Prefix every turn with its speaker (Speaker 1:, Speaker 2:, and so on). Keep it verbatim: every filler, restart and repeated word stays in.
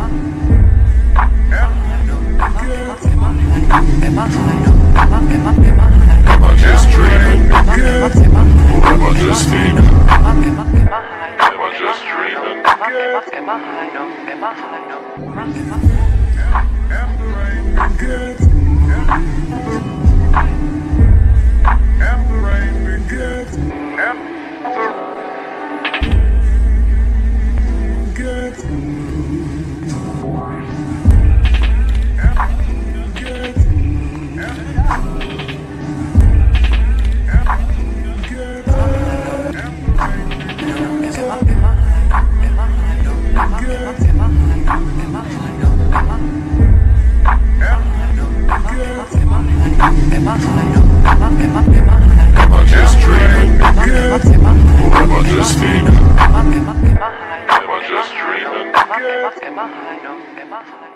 Speaker 1: Am I just dreaming? Or am I just feeling? Am I just dreaming?
Speaker 2: Am I high? No. Am I high? No. Am I?
Speaker 1: Am I just dreaming? Or am I just feeling? Am I just dreaming?
Speaker 2: Am I high? No. Am I high?